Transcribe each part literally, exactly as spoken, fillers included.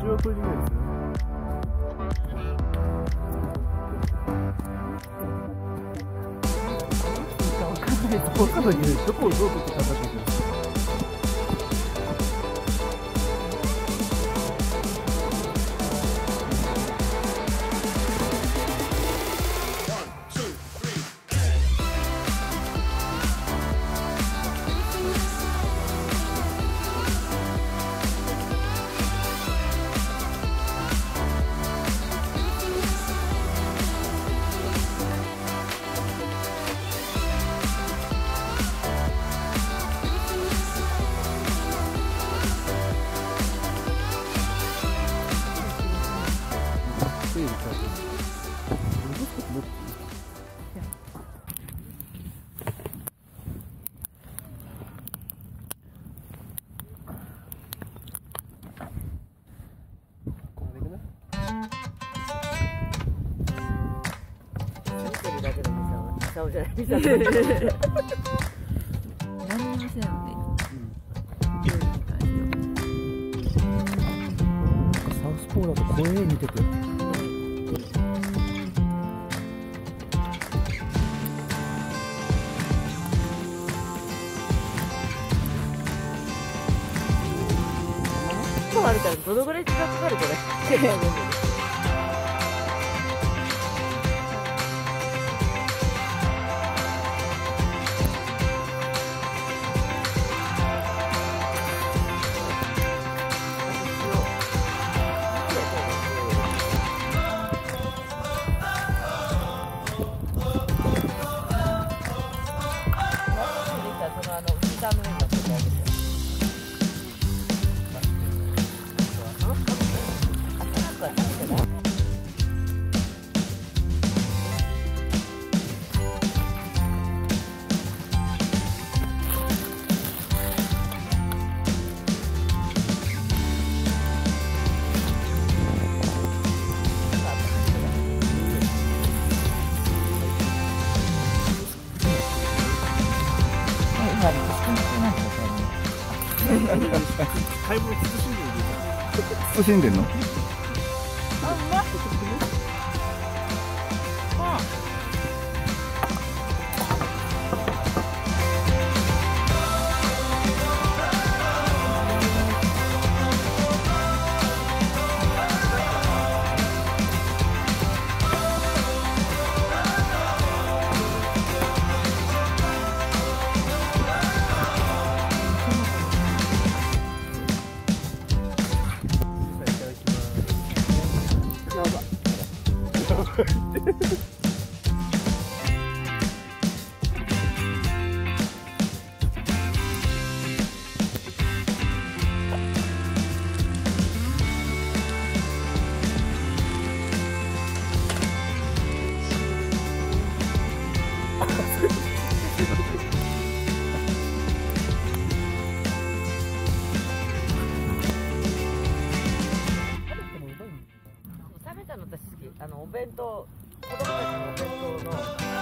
れはこれでぐらいですよ。わかんないです。わかんないけど、どこをどう取って考えてるんですか。 顔じゃないみたいな。何にもしてないもんね。 サウスポーだと怖え見てて。 今日あるからどのぐらい時間かかるこれ。 買い物慎んでるんで。慎んでんの？ あ、うまっ。あのお弁当、子供たちのお弁当の、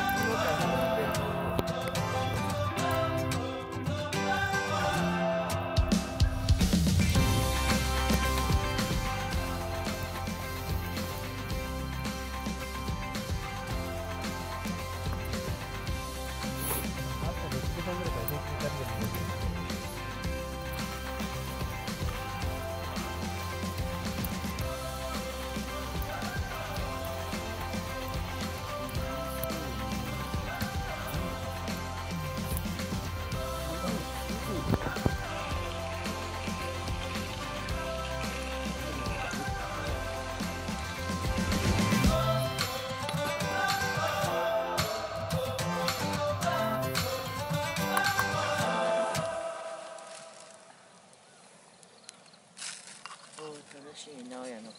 楽しいな親の子。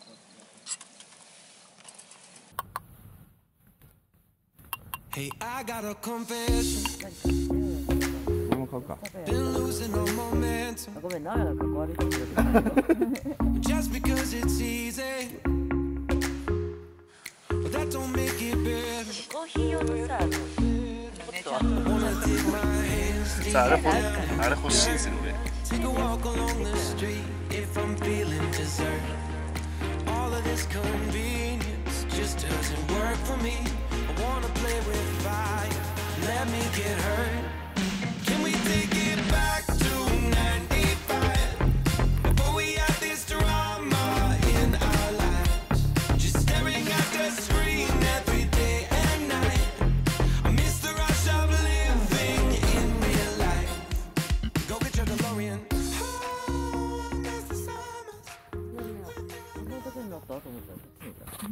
Hey, I got a confession. 俺も買うか。 Been losing all momentum. ごめん、なやの格好悪いと思う。 Just because it's easy, but that don't make it better. コーヒー用のさ、あの Wanna take my hands さあ、あれ deep 欲あれ欲しいですよね。 Take a walk along the street if I'm feeling dessert. for me. I wanna play with fire. Let me get hurt. Can we take it back to ninety-five? Before we had this drama in our lives, just staring at the screen every day and night. I miss the rush of living in real life. Go get your DeLorean. Oh, I miss the summers. こんなことになったと思ったらこっちにいた。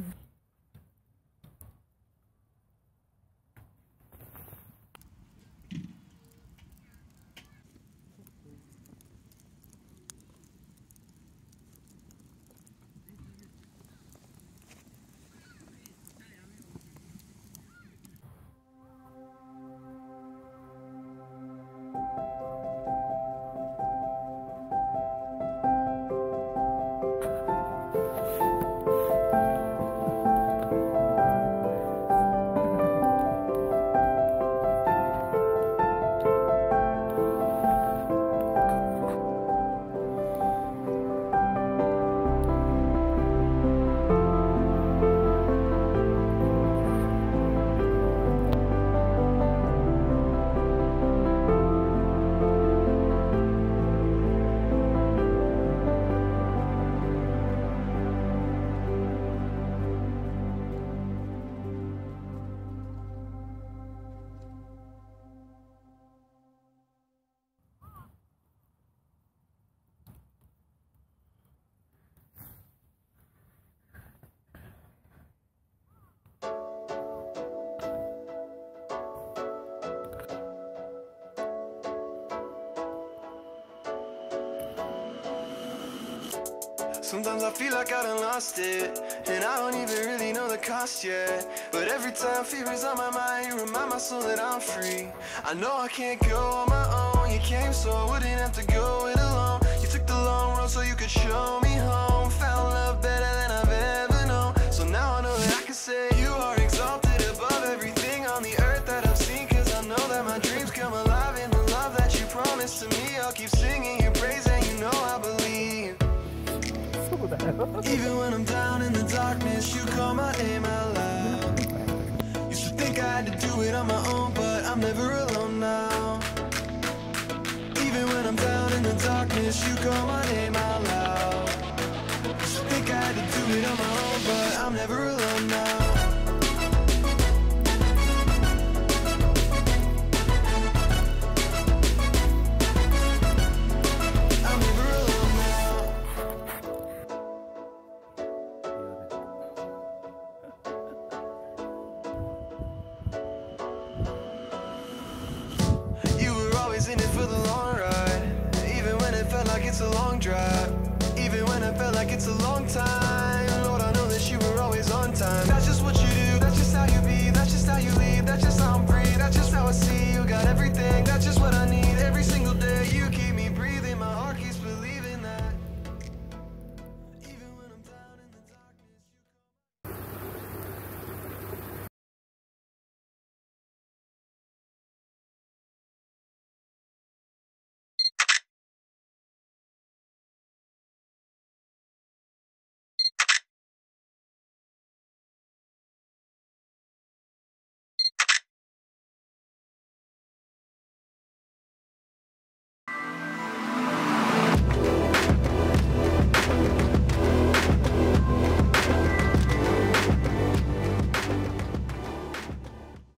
Sometimes I feel like I done lost it, and I don't even really know the cost yet. But every time fear is on my mind, you remind my soul that I'm free. I know I can't go on my own. You came so I wouldn't have to go it alone. You took the long road so you could show me home. Found love better than I've ever known. So now I know that I can say you are exalted above everything on the earth that I've seen. Cause I know that my dreams come alive in the love that you promised to me. I'll keep singing your praise and you know I believe. Even when I'm down in the darkness, you call my name out loud. Used to think I had to do it on my own, but I'm never alone now. Even when I'm down in the darkness, you call my name out loud. Used to think I had to do it on my own, but I'm never alone now. In it for the long ride, even when it felt like it's a long drive, even when it felt like it's a long time.